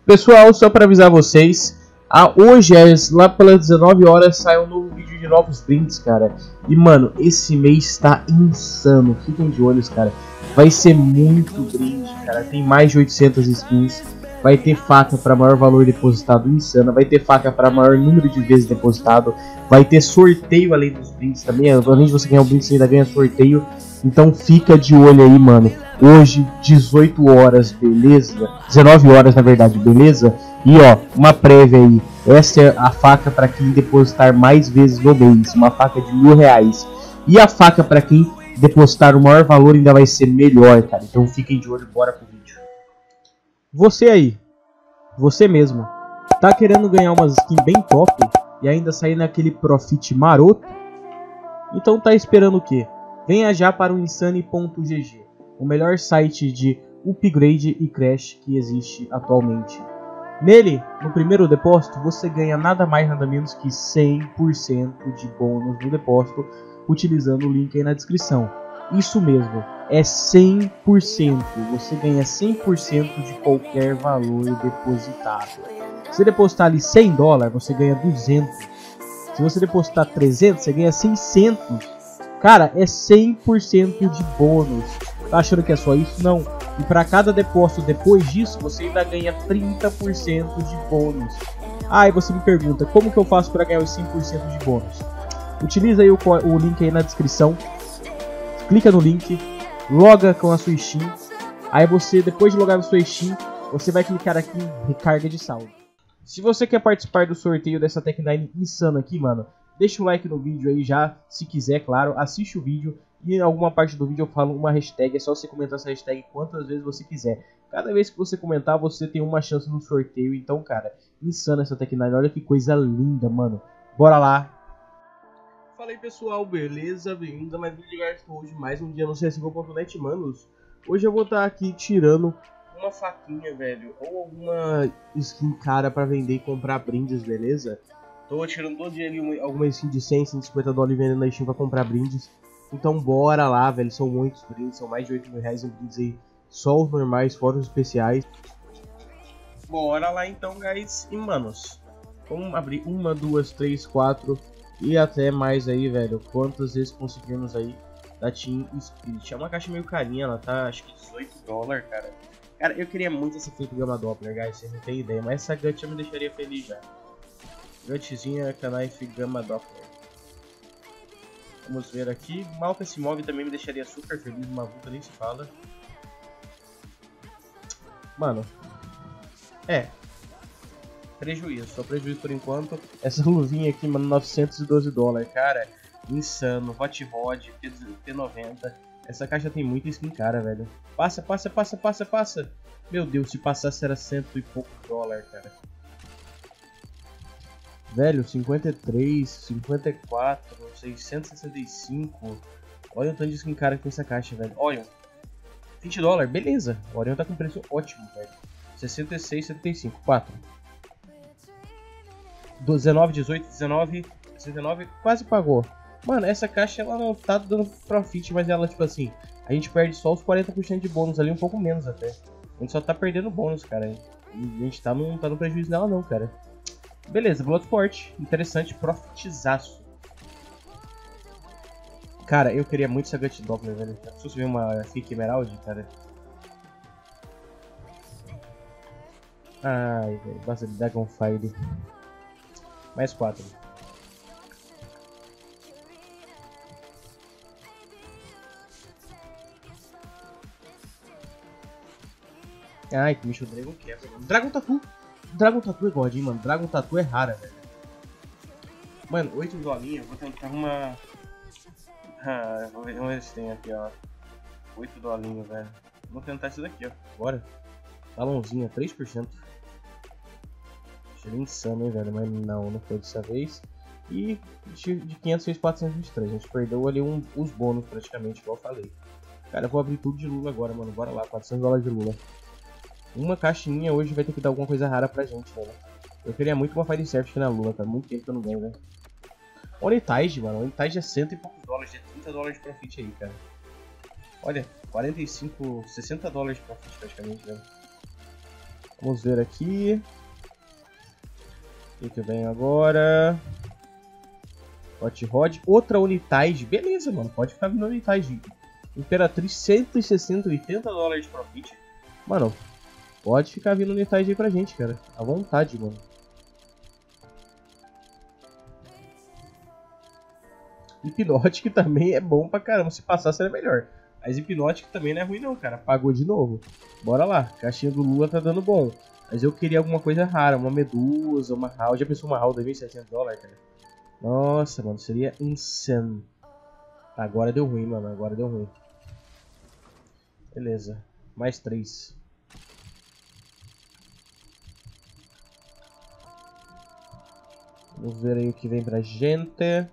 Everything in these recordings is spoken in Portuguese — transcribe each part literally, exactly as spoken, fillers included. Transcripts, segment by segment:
Pessoal, só para avisar vocês, a, hoje, lá pelas dezenove horas, sai um novo vídeo de novos brindes, cara. E, mano, esse mês tá insano. Fiquem de olhos, cara. Vai ser muito brinde, cara. Tem mais de oitocentas skins. Vai ter faca para maior valor depositado, insana. Vai ter faca para maior número de vezes depositado. Vai ter sorteio além dos brindes também. Além de você ganhar um brinde, você ainda ganha sorteio. Então fica de olho aí, mano. Hoje, dezoito horas, beleza? dezenove horas, na verdade, beleza? E ó, uma prévia aí. Essa é a faca para quem depositar mais vezes no mês. Uma faca de mil reais. E a faca para quem depositar o maior valor ainda vai ser melhor, cara. Então fiquem de olho, bora pro vídeo. Você aí, você mesmo, tá querendo ganhar umas skins bem top e ainda sair naquele profit maroto? Então tá esperando o quê? Venha já para o Insane ponto G G, o melhor site de upgrade e crash que existe atualmente. Nele, no primeiro depósito, você ganha nada mais nada menos que cem por cento de bônus no depósito, utilizando o link aí na descrição. Isso mesmo, é cem por cento, você ganha cem por cento de qualquer valor depositado. Se você depositar ali cem dólares, você ganha duzentos. Se você depositar trezentos, você ganha seiscentos. Cara, é cem por cento de bônus. Tá achando que é só isso? Não. E para cada depósito depois disso, você ainda ganha trinta por cento de bônus. Ah, e você me pergunta, como que eu faço para ganhar os cem por cento de bônus? Utiliza aí o, o link aí na descrição. Clica no link, loga com a sua Steam. Aí você, depois de logar na sua Steam, você vai clicar aqui em recarga de saldo. Se você quer participar do sorteio dessa Tech nine insana aqui, mano, deixa o like no vídeo aí já, se quiser, claro. Assiste o vídeo e em alguma parte do vídeo eu falo uma hashtag. É só você comentar essa hashtag quantas vezes você quiser. Cada vez que você comentar, você tem uma chance no sorteio. Então, cara, insana essa Tech nine. Olha que coisa linda, mano. Bora lá. Fala aí, pessoal, beleza? Bem-vindo a mais um vídeo de Garsto hoje, mais um dia no C S G O ponto net, manos. Hoje eu vou estar aqui tirando uma faquinha, velho, ou alguma skin cara pra vender e comprar brindes, beleza? Tô tirando todo dia ali uma, alguma skin de cem, cento e cinquenta dólares vendendo na Steam pra comprar brindes. Então bora lá, velho, são muitos brindes, são mais de oito mil reais em brindes aí, só os normais, fora os especiais. Bora lá então, guys, e manos, vamos abrir uma, duas, três, quatro... e até mais aí, velho. Quantas vezes conseguimos aí da Team Spirit. É uma caixa meio carinha, ela tá acho que dezoito dólares, cara. Cara, eu queria muito essa Flip Gamma Doppler, guys. Vocês não tem ideia. Mas essa Gut me deixaria feliz já. Gutzinha, Knife Gamma Doppler. Vamos ver aqui. Malca se move também me deixaria super feliz. Uma vulta nem se fala. Mano. É. Prejuízo, só prejuízo por enquanto. Essa luvinha aqui, mano, novecentos e doze dólares, cara, insano. Hot Rod, P noventa. Essa caixa tem muita skin cara, velho. Passa, passa, passa, passa, passa. Meu Deus, se passasse era cento e pouco dólar, cara. Velho, cinquenta e três, cinquenta e quatro, seiscentos e sessenta e cinco. Olha o tanto de skin cara que tem essa caixa, velho. Olha, vinte dólares, beleza. O Orion tá com preço ótimo, velho. sessenta e seis, setenta e cinco, quatro. dezenove, dezoito, dezenove, sessenta e nove, quase pagou. Mano, essa caixa ela não tá dando profit, mas ela, tipo assim, a gente perde só os quarenta por cento de bônus ali, um pouco menos até. A gente só tá perdendo bônus, cara. E a gente tá no, tá no prejuízo nela não, cara. Beleza, Bloodsport, interessante, profitizaço. Cara, eu queria muito essa Gut Doppler, velho. Já preciso ver uma Fake Emerald, cara. Ai, velho, basta de Dragonfire. Mais quatro. Ai, que bicho, o Dragon quebra. Dragon Tattoo. Dragon Tattoo é god, hein, mano. Dragon Tattoo é rara, velho. Mano, oito dolinhas. Vou tentar uma... Ah, vamos ver, vamos ver se tem aqui, ó. oito dolinhos, velho. Vou tentar esse daqui, ó. Bora. Talãozinha, três por cento. Achei insano, hein, velho, mas não, não foi dessa vez. E de quinhentos fez quatrocentos e vinte e três, a gente perdeu ali um, os bônus praticamente, igual eu falei. Cara, eu vou abrir tudo de Lula agora, mano, bora lá, quatrocentos dólares de Lula. Uma caixinha hoje vai ter que dar alguma coisa rara pra gente, velho. Eu queria muito uma Fire Surf aqui na Lula, cara, muito tempo que eu não ganho, velho. Onitide, mano, Onitide é cento e poucos dólares, é trinta dólares de profit aí, cara. Olha, quarenta e cinco, sessenta dólares de profit praticamente, velho. Vamos ver aqui. O que vem agora? Hot Rod. Outra Unitide. Beleza, mano. Pode ficar vindo Unitide. Imperatriz cento e sessenta, oitenta dólares de profit. Mano, pode ficar vindo Unitide aí pra gente, cara. À vontade, mano. Hipnotic também é bom pra caramba. Se passar, seria melhor. Mas Hipnotic também não é ruim não, cara. Pagou de novo. Bora lá. Caixinha do Lula tá dando bom. Mas eu queria alguma coisa rara. Uma Medusa, uma Hal. Já pensou uma Hal de mil e setecentos dólares, cara? Nossa, mano. Seria insano. Agora deu ruim, mano. Agora deu ruim. Beleza. Mais três. Vamos ver aí o que vem pra gente.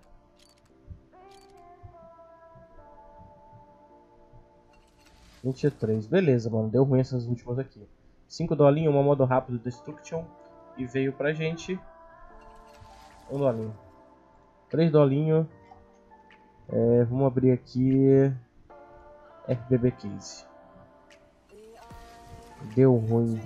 vinte e três. Beleza, mano. Deu ruim essas últimas aqui. cinco dolinhos, uma modo rápido Destruction. E veio pra gente um dolinho. três dolinhos. É, vamos abrir aqui F B B Case. Deu ruim.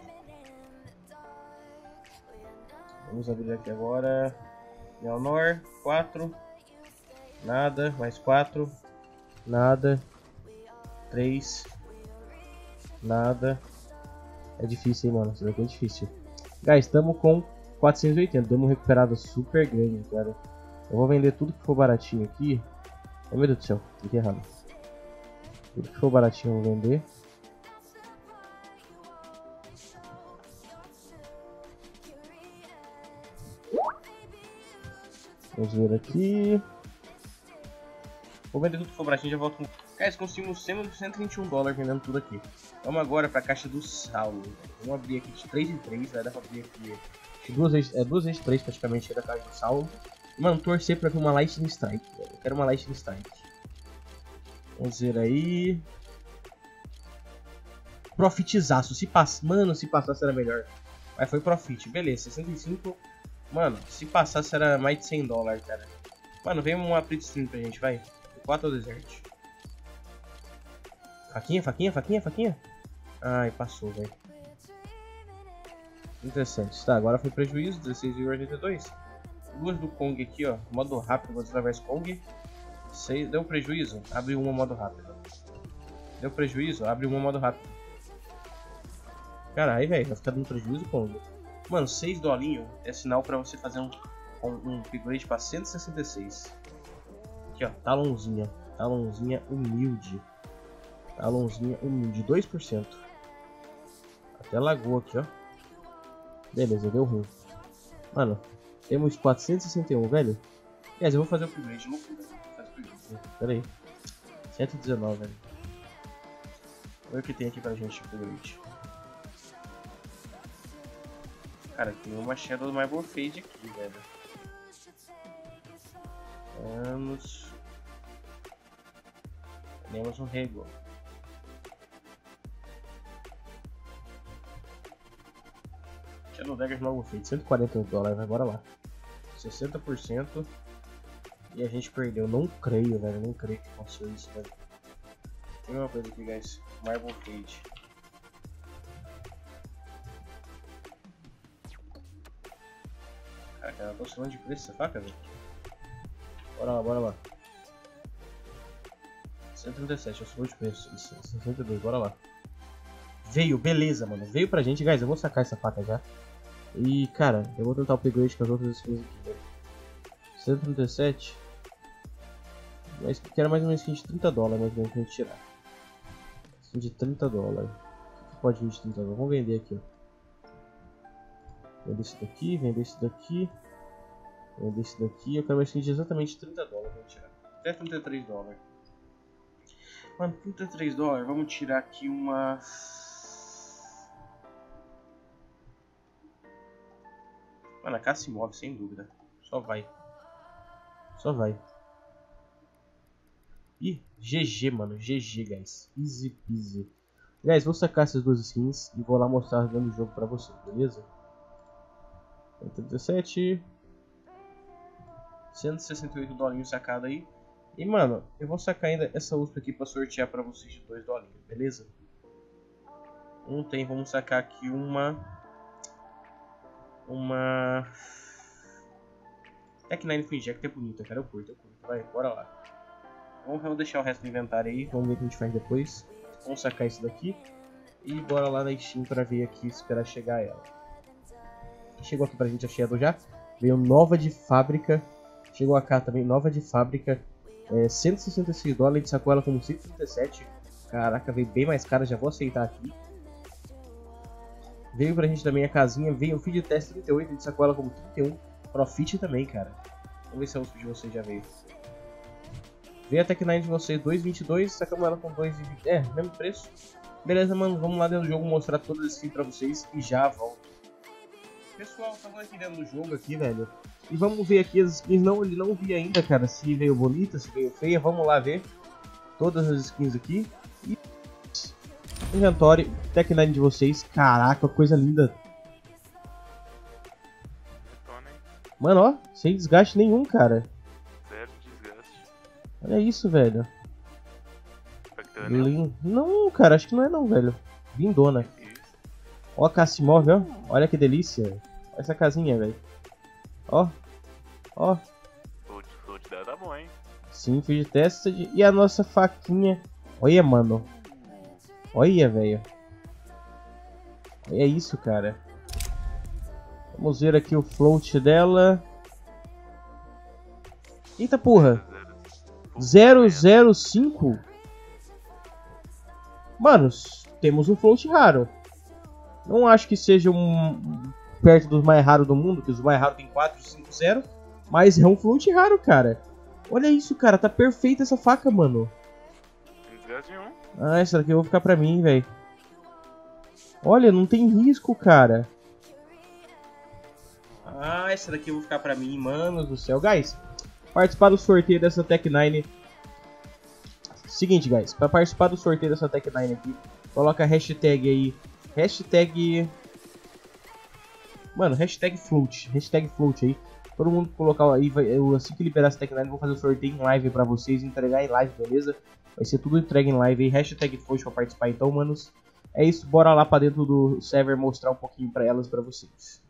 Vamos abrir aqui agora. Leonor, quatro. Nada, mais quatro. Nada. três. Nada. É difícil, hein, mano. Isso daqui é difícil. Guys, estamos com quatrocentos e oitenta. Demos uma recuperada super grande, cara. Eu vou vender tudo que for baratinho aqui. Oh, meu Deus do céu. Fiquei errado. Tudo que for baratinho eu vou vender. Vamos ver aqui. Vou vender tudo que for baratinho e já volto com... Guys, conseguimos cento e vinte e um dólares vendendo tudo aqui. Vamos agora para a caixa do Saulo. Vamos abrir aqui de três em três. Vai dar para abrir aqui de duas vezes, é, duas vezes três praticamente da caixa do Saulo. Mano, torcer para ver uma Lightning Strike. Velho. Eu quero uma Lightning Strike. Vamos ver aí. Profitizaço. Se passa, mano, se passasse era melhor. Mas foi profit. Beleza, sessenta e cinco. Mano, se passasse era mais de cem dólares, cara. Mano, vem uma Split Stream pra gente, vai. quatro ao Desert. Faquinha, faquinha, faquinha, faquinha. Ai, passou, velho. Interessante. Tá, agora foi prejuízo. dezesseis vírgula oitenta e dois. Duas do Kong aqui, ó. Modo rápido, Godzilla versus Kong. seis. Deu prejuízo? Abre uma modo rápido. Deu prejuízo? Abre uma modo rápido. Caralho, velho. Vai ficar dando prejuízo, Kong. Mano, seis dolinhos é sinal pra você fazer um, um, um upgrade pra cento e sessenta e seis. Aqui, ó. Talãozinha. Talãozinha humilde. Talãozinha humilde. dois por cento. Até lagou aqui, ó. Beleza, deu ruim. Mano, temos quatrocentos e sessenta e um, velho. Quer dizer, eu vou fazer o upgrade. Não faz upgrade. Pera aí. cento e dezenove, velho. Olha o que tem aqui pra gente upgrade. Cara, tem uma Shadow do Marble Fade aqui, velho. Vamos. Temos um Rego. Shadow Dagger Marble Fade, cento e quarenta dólares, vai, bora lá. sessenta por cento. E a gente perdeu. Não creio, velho. Não creio que aconteceu isso, velho. Tem uma coisa aqui, guys. Marble Fade. Cara, ela tá oscilando de preço essa faca, velho. Bora lá, bora lá. cento e trinta e sete, oscilou de preço. Isso, sessenta e dois, bora lá. Veio, beleza, mano. Veio pra gente, guys. Eu vou sacar essa faca já. E, cara, eu vou tentar o upgrade com as outras skins aqui, velho. cento e trinta e sete. Mas quero mais uma skin de trinta dólares, mais ou menos, pra gente tirar. Skin de trinta dólares. O que pode vir de trinta dólares? Vamos vender aqui, ó. Vender esse daqui, vender esse daqui. Vender esse daqui. Eu quero uma skin de exatamente trinta dólares, vamos tirar. Até trinta e três dólares. Mano, trinta e três dólares, vamos tirar aqui uma... Mano, a casa se move, sem dúvida. Só vai. Só vai. Ih, G G, mano. G G, guys. Easy peasy. Guys, vou sacar essas duas skins e vou lá mostrar dentro do jogo pra vocês, beleza? trinta e sete. cento e sessenta e oito dolinhos sacado aí. E, mano, eu vou sacar ainda essa U S P aqui pra sortear pra vocês de dois dolinhos, beleza? Não tem, vamos sacar aqui uma... Uma... Tech nine Full Injector é bonita, cara, eu curto, eu curto. Vai, bora lá. Vamos, vamos deixar o resto do inventário aí, vamos ver o que a gente faz depois. Vamos sacar isso daqui. E bora lá na Steam pra ver aqui, esperar chegar ela. Chegou aqui pra gente a Shadow já. Veio nova de fábrica. Chegou a cá também, nova de fábrica. É, cento e sessenta e seis dólares, a gente sacou ela como cento e trinta e sete. Caraca, veio bem mais cara, já vou aceitar aqui. Veio pra gente também a casinha, veio o feed test trinta e oito, a gente sacou ela como trinta e um. Profit também, cara. Vamos ver se é o de vocês já veio. Veio a Tech nine de vocês, dois e vinte e dois, sacamos ela com dois e vinte. É, mesmo preço. Beleza, mano, vamos lá dentro do jogo mostrar todas as skins pra vocês e já volto. Pessoal, estamos aqui dentro do jogo aqui, velho. E vamos ver aqui as skins, não, ele não vi ainda, cara, se veio bonita, se veio feia. Vamos lá ver todas as skins aqui. E... inventório, Tech nine de vocês, caraca, coisa linda. Mano, ó, sem desgaste nenhum, cara. Zero desgaste. Olha isso, velho. Lin... Não, cara, acho que não é não, velho. Lindona. Ó a Cassimov, ó. Olha que delícia. Olha essa casinha, velho. Ó. Ó. O float dela tá bom, hein? Sim, fiz teste. E a nossa faquinha. Olha, mano. Olha, velho. Olha isso, cara. Vamos ver aqui o float dela. Eita porra. zero zero cinco. Mano, temos um float raro. Não acho que seja um perto dos mais raros do mundo, que os mais raros tem quatro, cinco, zero. Mas é um float raro, cara. Olha isso, cara. Tá perfeita essa faca, mano. Ah, essa daqui eu vou ficar pra mim, velho. Olha, não tem risco, cara. Ah, essa daqui eu vou ficar pra mim, mano do céu. Guys, participar do sorteio dessa Tech nine. Seguinte, guys, pra participar do sorteio dessa Tech nine aqui, coloca a hashtag aí. Hashtag... Mano, hashtag float. Hashtag float aí. Todo mundo colocar aí, vai, eu, assim que liberar essa Tech nine, eu vou fazer o sorteio em live pra vocês, entregar em live, beleza? Vai ser tudo entregue em live aí. Hashtag float pra participar então, manos. É isso, bora lá pra dentro do server mostrar um pouquinho pra elas, pra vocês.